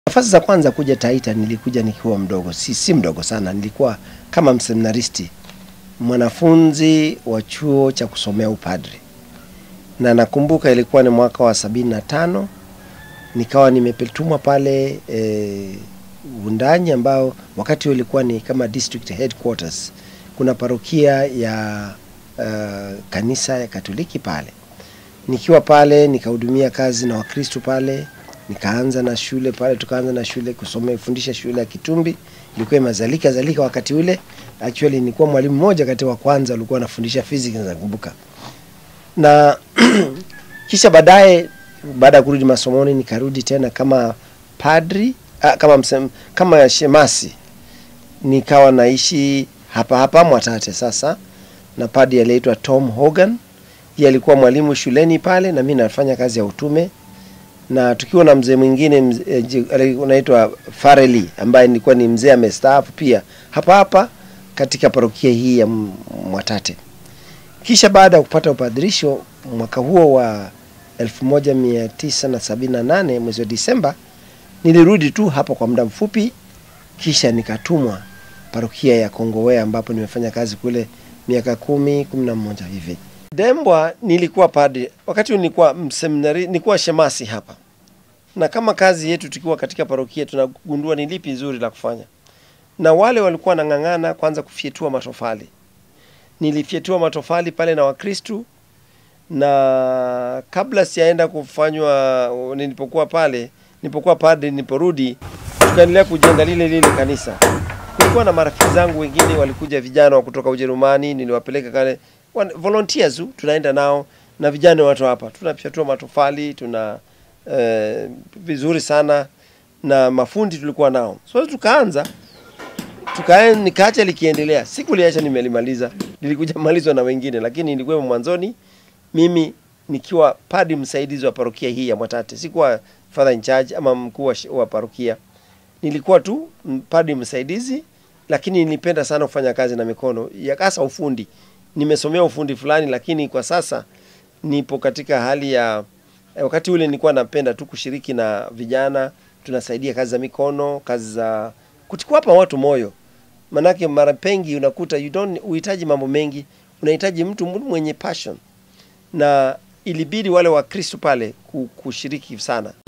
Nafasi za kwanza kuja Taita nilikuja nikiwa mdogo, si mdogo sana, nilikuwa kama mseminaristi, mwanafunzi wa chuo cha kusomea upadri. Na nakumbuka ilikuwa ni mwaka wa 75, nikawa nimepetumwa pale Undanyi, ambao wakati ulikuwa ni kama district headquarters. Kuna parokia ya kanisa ya Katoliki pale. Nikiwa pale nikahudumia kazi na Wakristo pale. Nikaanza na shule pale, tukaanza na shule kufundisha shule ya Kitumbi. Ilikuwa imezalika wakati ule. Actually nilikuwa mwalimu mmoja kati wa kwanza alikuwa anafundisha physics, nakumbuka. Na kisha baadaye, baada ya kurudi masomoni, nikarudi tena kama padri, kama shemasi. Nikawa naishi hapa Mwatate sasa, na padri aliyeitwa Tom Hogan. Yeye alikuwa mwalimu shuleni pale na mimi nafanya kazi ya utume. Na tukiwa na mzee mwingine anaitwa Fareli, ambaye nilikuwa ni mzee amestaafu pia hapa katika parokia hii ya Mwatate. Kisha baada ya kupata upadrisho mwaka huo wa 1978 mwezi wa Disemba, nilirudi tu hapa kwa muda mfupi, kisha nikatumwa parokia ya Kongowea ambapo nimefanya kazi kule miaka 11 hivi. Dembwa nilikuwa padri. Wakati nilikuwa mseminari, nilikuwa shemasi hapa. Na kama kazi yetu tukiwa katika parokia tunagundua ni lipi nzuri la kufanya. Na wale walikuwa nang'ang'ana kwanza kufyetua matofali. Nilifyetua matofali pale na Wakristo, na kabla siaenda kufanywa nilipokuwa padri, niliporudi tukaendelea kujenga lile kanisa. Kulikuwa na marafiki zangu wengine walikuja, vijana wa kutoka Ujerumani, niliwapeleka kale volunteers, tunaenda nao na vijana watu hapa. Tunafyatua matofali, vizuri sana, na mafundi tulikuwa nao. So tukaanza nikaacha likiendelea. Sikuliacha nimelimaliza. Nilikuja malizwa na wengine, lakini nilikuwa mwanzoni mimi nikiwa padri msaidizi wa parokia hii ya Mwatate. Sikuwa father in charge ama mkuu wa parokia. Nilikuwa tu padri msaidizi, lakini nilipenda sana kufanya kazi na mikono, ya hasa ufundi. Nimesomea ufundi fulani, lakini kwa sasa nipo katika hali ya wakati ule nilikuwa napenda tu kushiriki na vijana, tunasaidia kazi za mikono, kazi za kuwapa watu moyo. Manake mara pengi unakuta uhitaji mambo mengi, unahitaji mtu mwenye passion. Na ilibidi wale Wakristo pale kushiriki sana.